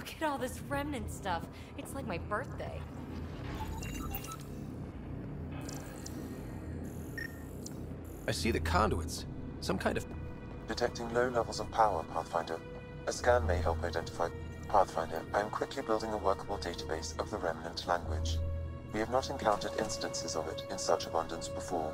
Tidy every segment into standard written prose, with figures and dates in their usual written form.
Look at all this remnant stuff. It's like my birthday. I see the conduits. Some kind of... Detecting low levels of power, Pathfinder. A scan may help identify... Pathfinder, I am quickly building a workable database of the remnant language. We have not encountered instances of it in such abundance before.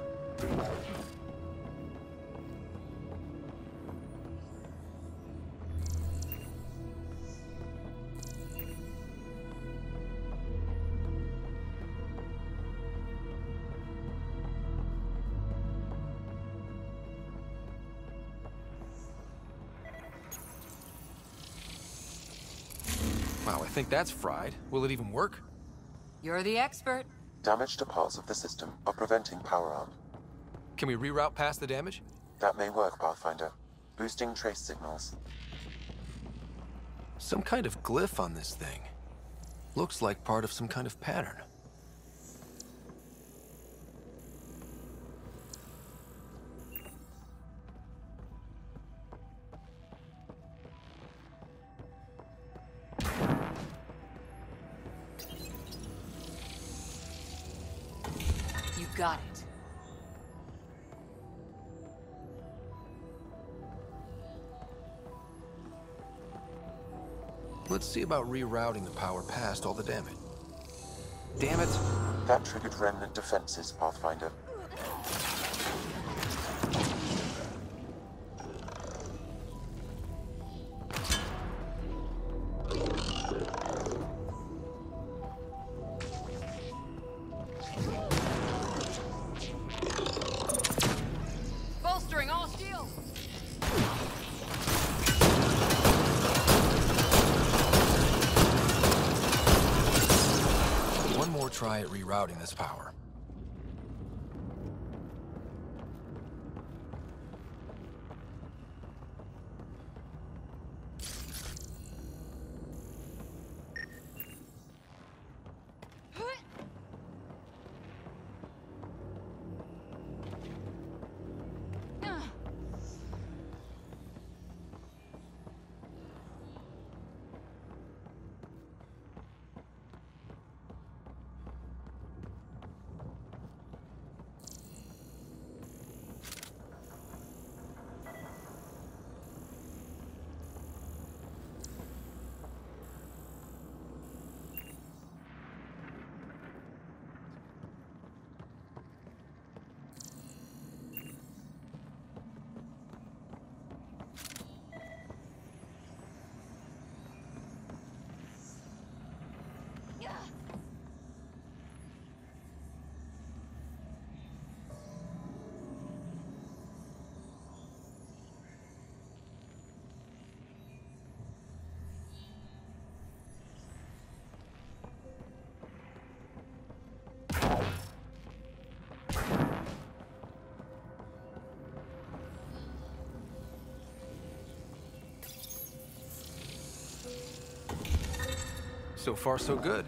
Wow, I think that's fried. Will it even work? You're the expert. Damage to parts of the system are preventing power-up. Can we reroute past the damage? That may work, Pathfinder. Boosting trace signals. Some kind of glyph on this thing. Looks like part of some kind of pattern. You got it. Let's see about rerouting the power past all the damage. Damn it! That triggered remnant defenses, Pathfinder. Bolstering all shields. One more try at rerouting this power. So far, so good.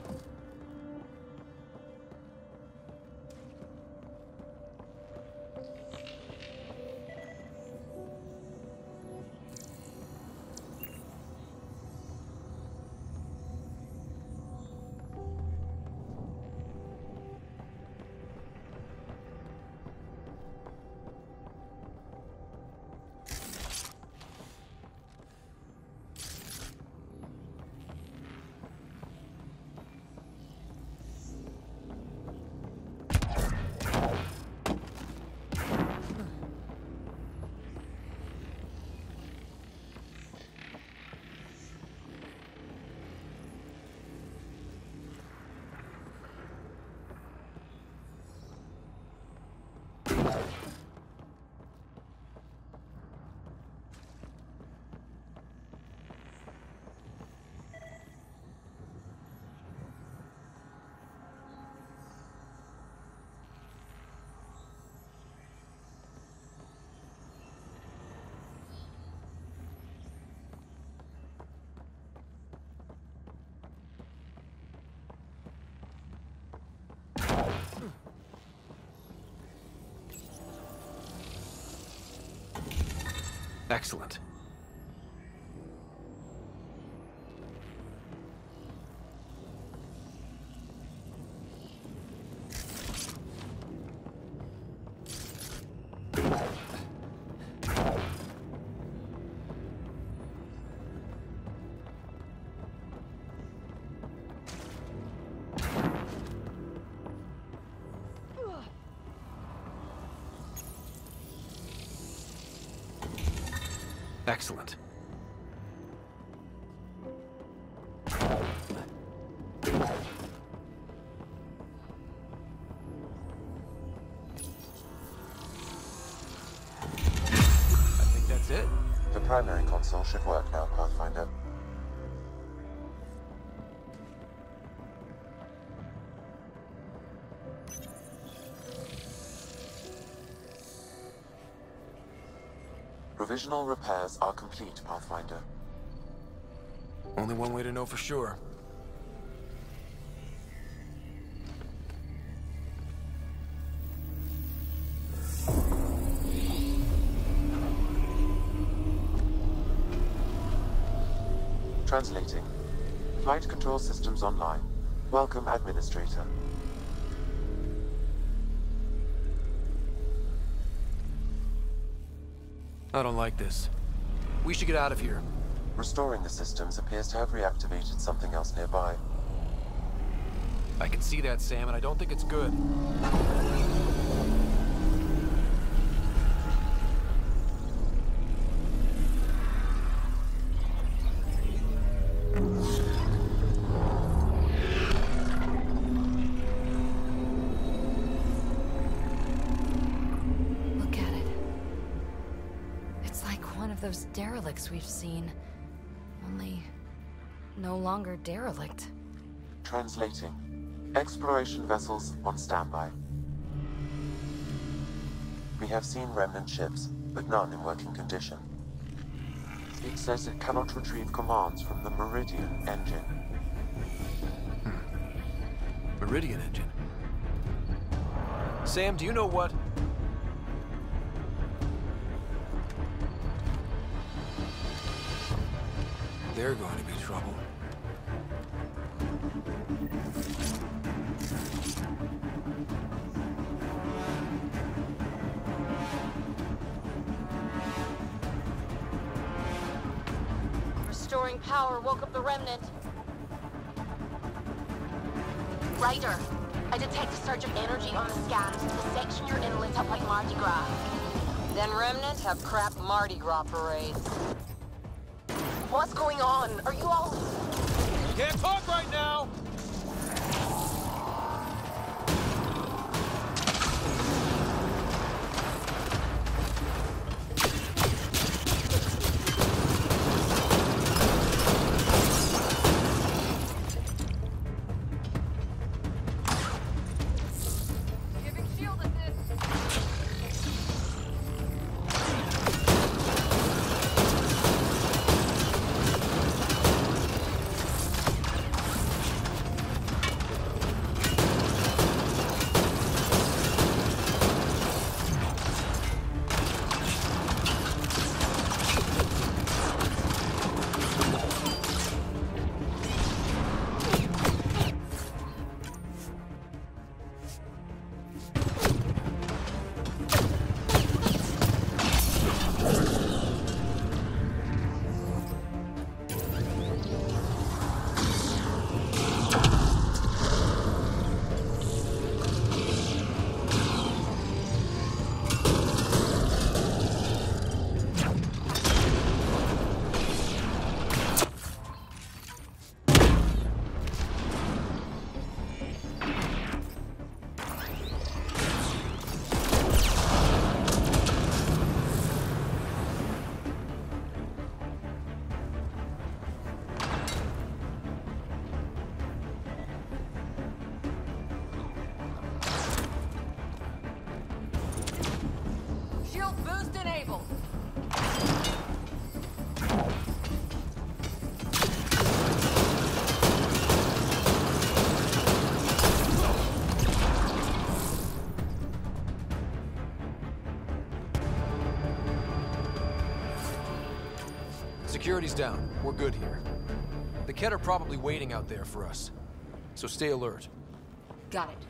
Excellent. Excellent. I think that's it. The primary console should work now, Pathfinder. Provisional repairs are complete, Pathfinder. Only one way to know for sure. Translating. Flight control systems online. Welcome, Administrator. I don't like this. We should get out of here. Restoring the systems appears to have reactivated something else nearby. I can see that, Sam, and I don't think it's good. Look at it. It's like one of those derelicts we've seen. Only no longer derelict. Translating. Exploration vessels on standby. We have seen remnant ships, but none in working condition. It says it cannot retrieve commands from the Meridian engine. Meridian engine. Sam, do you know what? They're going to be trouble. Restoring power woke up the remnant. Ryder, I detect a surge of energy on the scans. The section you're in lit up like Mardi Gras. Then remnant have crap Mardi Gras parades. What's going on? Are you all... Can't talk right now! Giving shield assist. Shield boost enabled. Security's down. We're good here. The Kett are probably waiting out there for us. So stay alert. Got it.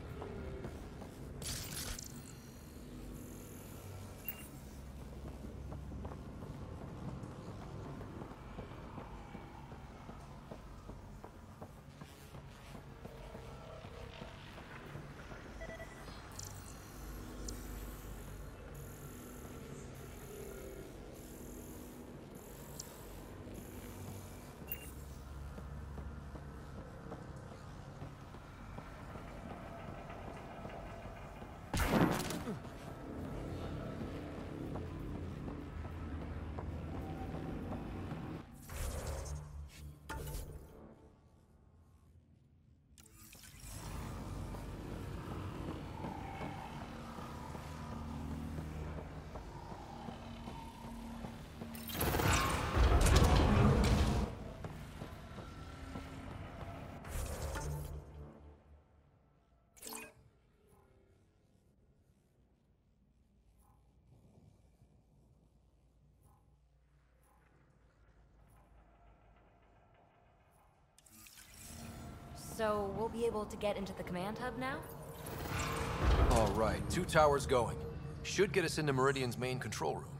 So we'll be able to get into the command hub now? All right, 2 towers going. Should get us into Meridian's main control room.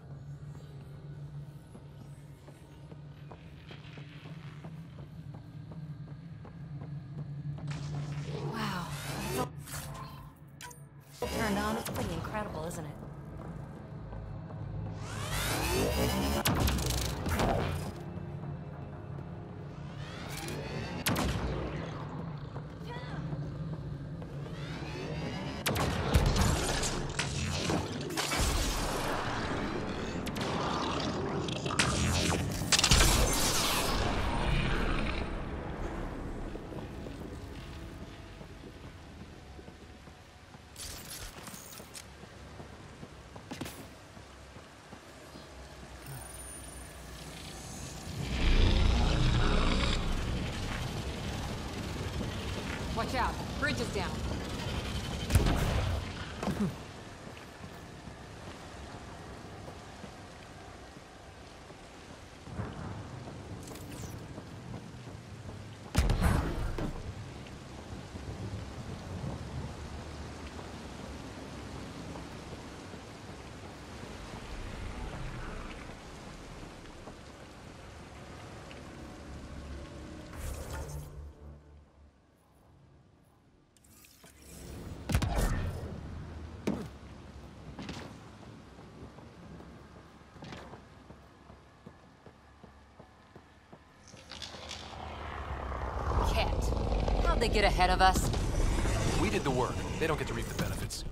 Wow. Turned on. It's pretty incredible, isn't it? Watch out. Bridge is down. How'd they get ahead of us? We did the work. They don't get to reap the benefits.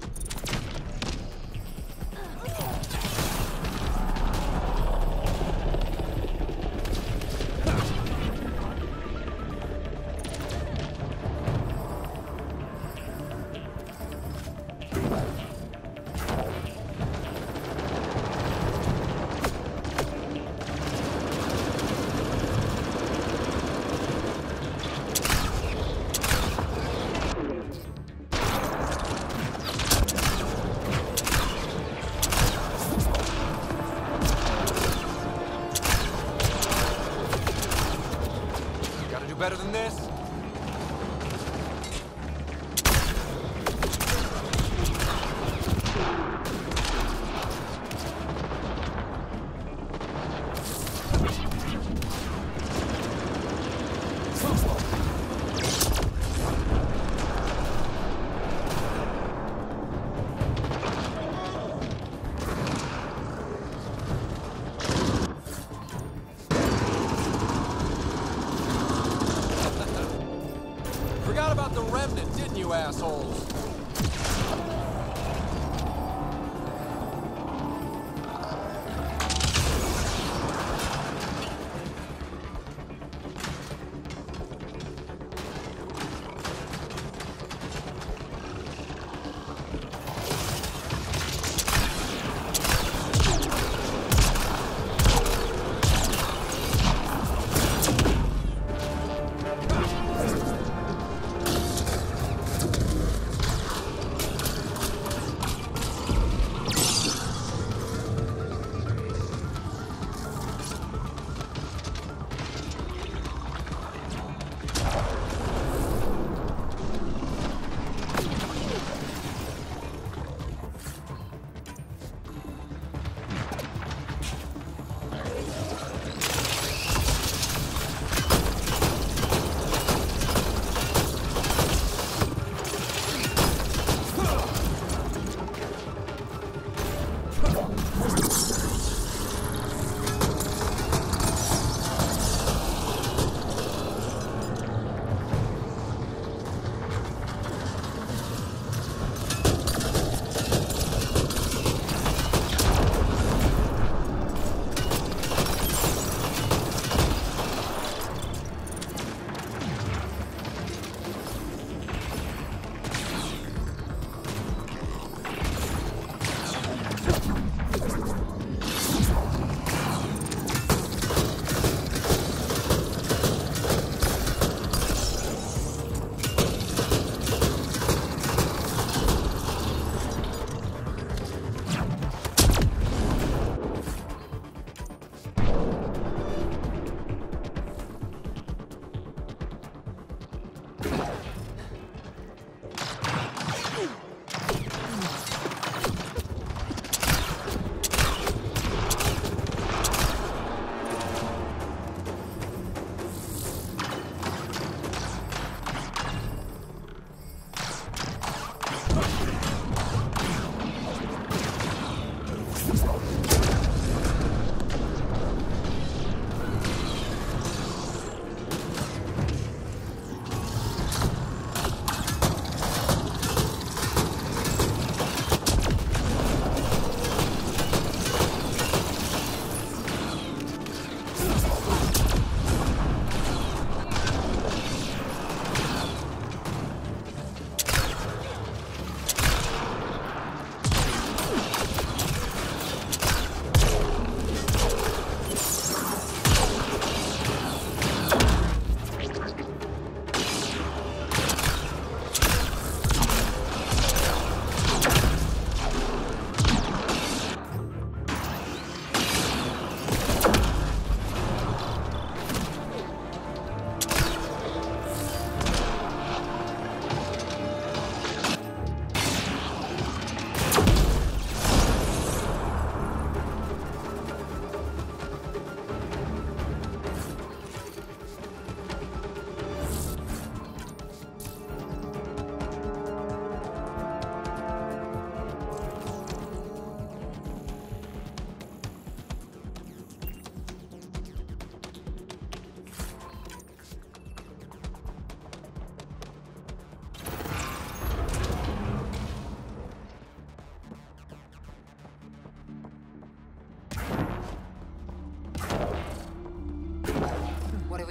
Better than this? Forgot about the remnant, didn't you, assholes?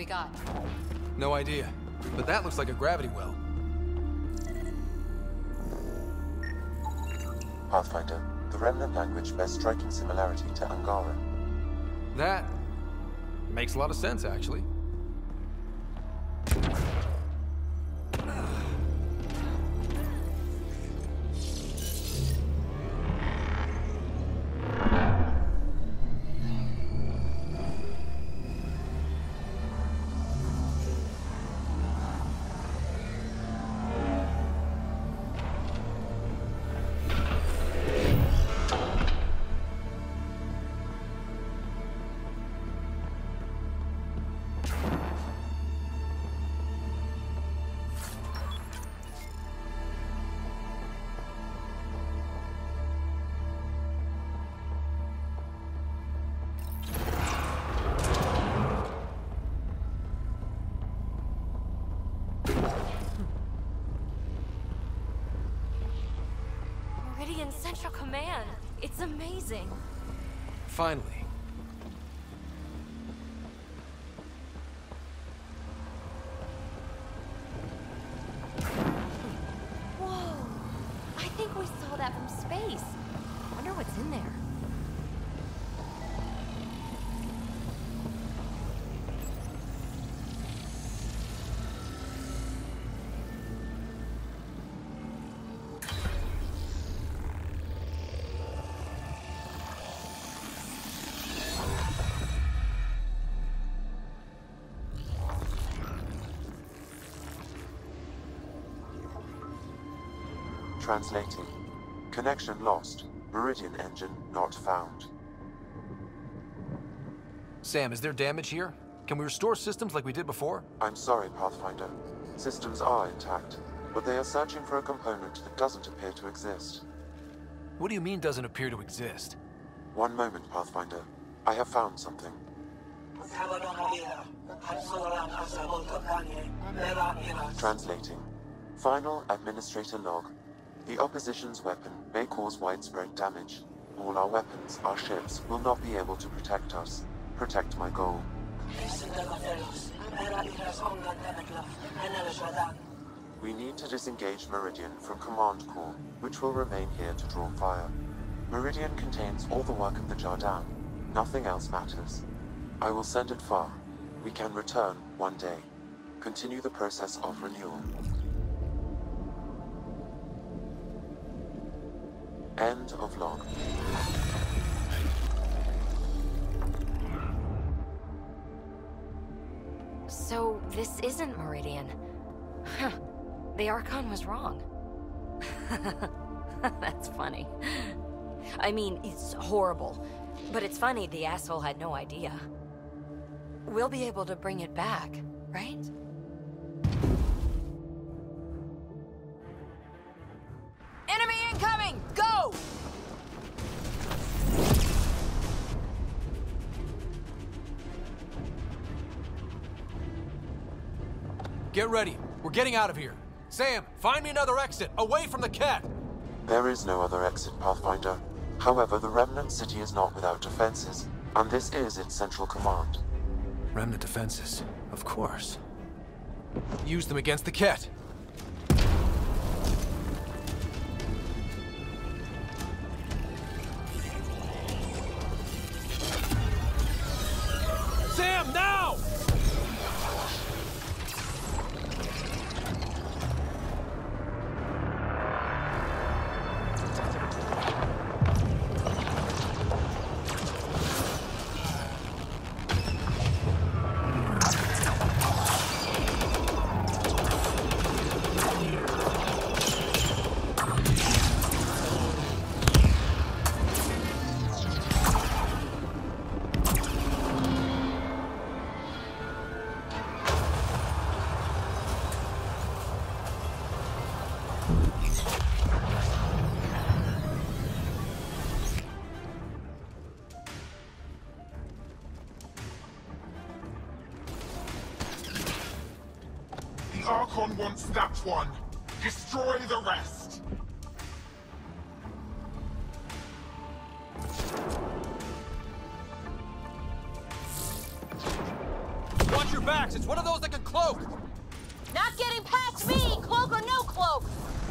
we got? No idea. But that looks like a gravity well. Pathfinder, the Remnant language bears striking similarity to Angara. That makes a lot of sense, actually. Meridian Central Command. It's amazing. Finally. Whoa! I think we saw that from space. Wonder what's in there. Translating. Connection lost. Meridian engine not found. Sam, is there damage here? Can we restore systems like we did before? I'm sorry, Pathfinder. Systems are intact, but they are searching for a component that doesn't appear to exist. What do you mean doesn't appear to exist? One moment, Pathfinder. I have found something. Translating. Final Administrator log. The opposition's weapon may cause widespread damage. All our weapons, our ships, will not be able to protect us. Protect my goal. We need to disengage Meridian from Command Core, which will remain here to draw fire. Meridian contains all the work of the Jardin. Nothing else matters. I will send it far. We can return one day. Continue the process of renewal. End of log. So, this isn't Meridian. Huh. The Archon was wrong. That's funny. I mean, it's horrible. But it's funny the asshole had no idea. We'll be able to bring it back, right? Enemy incoming! Go! Get ready. We're getting out of here. Sam, find me another exit, away from the cat! There is no other exit, Pathfinder. However, the Remnant City is not without defenses, and this is its central command. Remnant defenses, of course. Use them against the cat. Sam, now! The Archon wants that one. Destroy the rest. Watch your back! tracks. It's one of those that can cloak. Not getting past me, cloak or no cloak!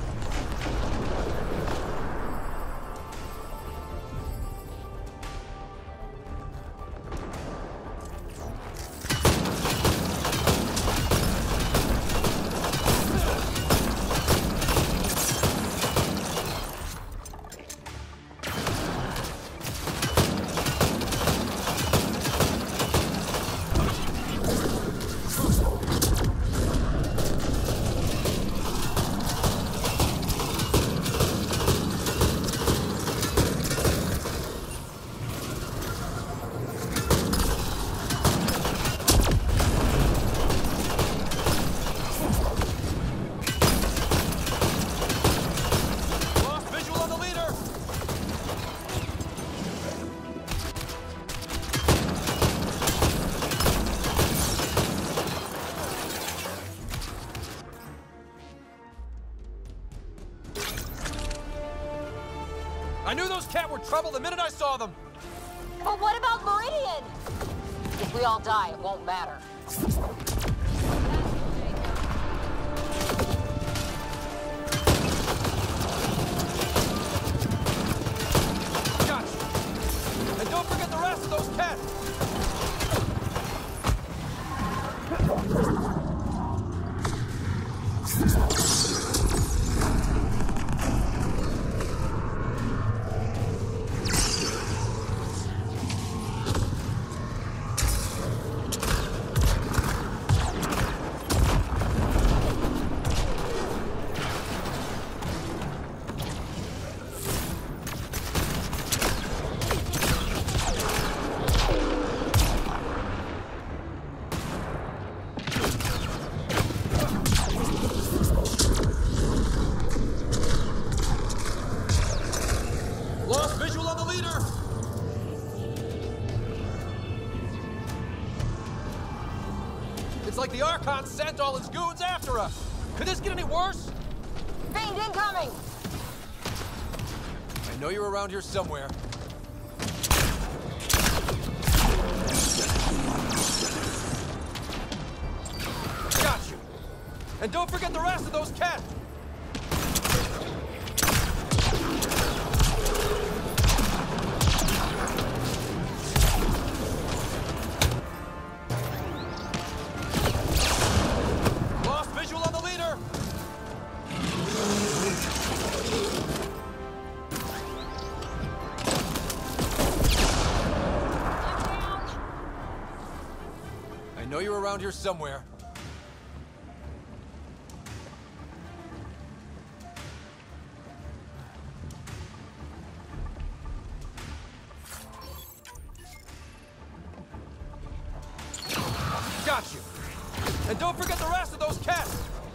I knew those cat were trouble the minute I saw them! But what about Meridian? If we all die, it won't matter. Gotcha! And don't forget the rest of those cats! It's like the Archon sent all his goons after us. Could this get any worse? Fiend incoming! I know you're around here somewhere. Got you. And don't forget the rest of those cats. I know you're around here somewhere. Got you. And don't forget the rest of those cats.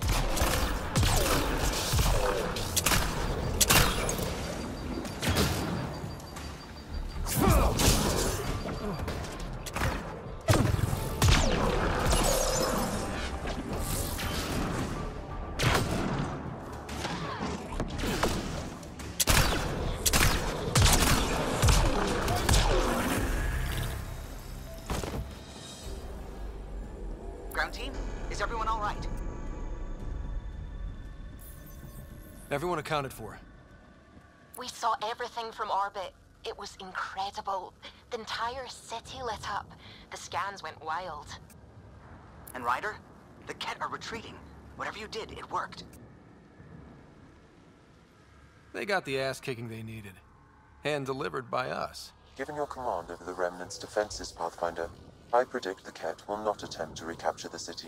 Ground team, is everyone all right? Everyone accounted for. We saw everything from orbit. It was incredible. The entire city lit up. The scans went wild. And Ryder? The Ket are retreating. Whatever you did, it worked. They got the ass kicking they needed. And delivered by us. Given your command over the Remnant's defenses, Pathfinder, I predict the Ket will not attempt to recapture the city.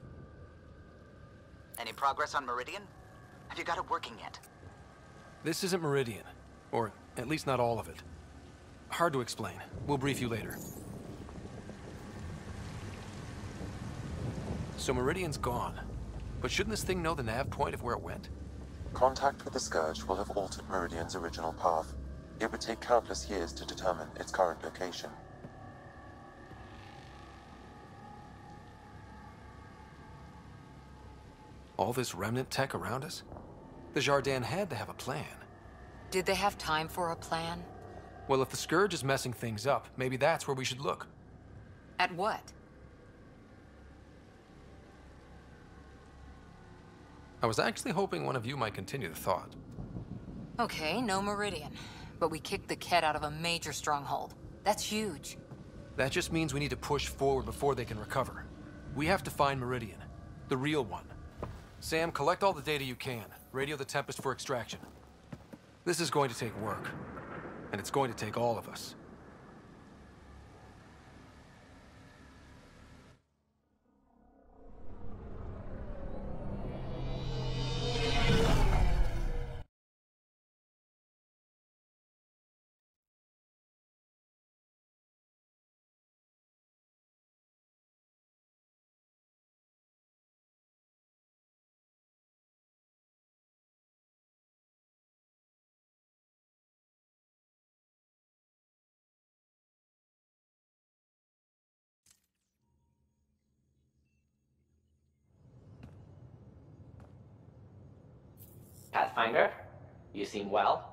Any progress on Meridian? Have you got it working yet? This isn't Meridian. Or at least not all of it. Hard to explain. We'll brief you later. So Meridian's gone. But shouldn't this thing know the nav point of where it went? Contact with the Scourge will have altered Meridian's original path. It would take countless years to determine its current location. All this remnant tech around us? The Jardin had to have a plan. Did they have time for a plan? Well, if the Scourge is messing things up, maybe that's where we should look. At what? I was actually hoping one of you might continue the thought. Okay, no Meridian. But we kicked the Ket out of a major stronghold. That's huge. That just means we need to push forward before they can recover. We have to find Meridian. The real one. Sam, collect all the data you can. Radio the Tempest for extraction. This is going to take work. And it's going to take all of us. Pathfinder, you seem well.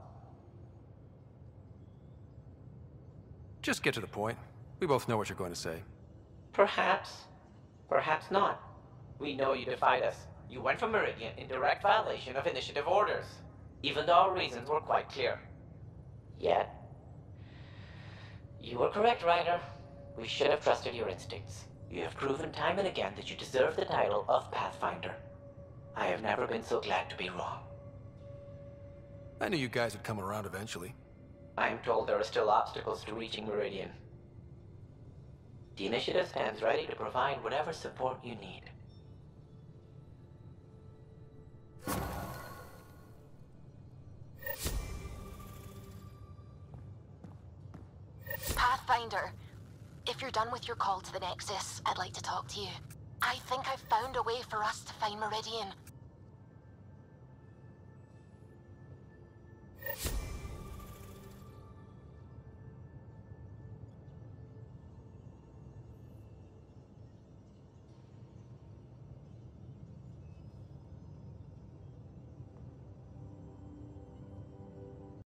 Just get to the point. We both know what you're going to say. Perhaps. Perhaps not. We know you defied us. You went for Meridian in direct violation of initiative orders, even though our reasons were quite clear. Yet, you were correct, Ryder. We should have trusted your instincts. You have proven time and again that you deserve the title of Pathfinder. I have never been so glad to be wrong. I knew you guys would come around eventually. I'm told there are still obstacles to reaching Meridian. The initiative stands ready to provide whatever support you need. Pathfinder, if you're done with your call to the Nexus, I'd like to talk to you. I think I've found a way for us to find Meridian.